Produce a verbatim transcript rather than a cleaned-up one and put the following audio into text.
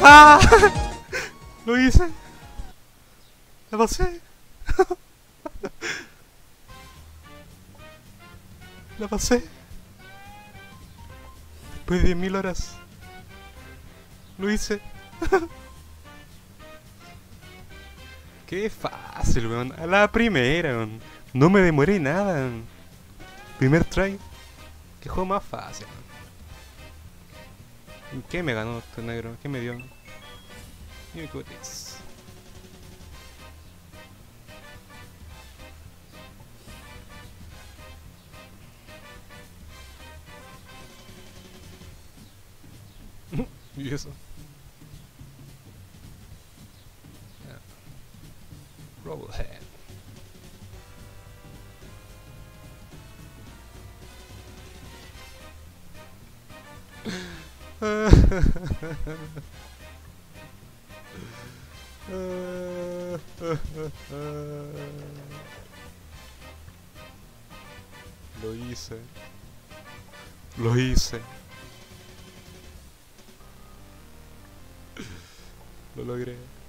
¡Ah! Lo hice. La pasé. La pasé. Después de diez mil horas. Lo hice. Qué fácil, weón. A la primera, weón. No me demoré nada, weón. Primer try. Qué juego más fácil, weón. ¿Qué me ganó este negro? ¿Qué me dio? Dime cutis. ¿Y eso? Rollhead. Lo hice. Lo hice. Lo logré.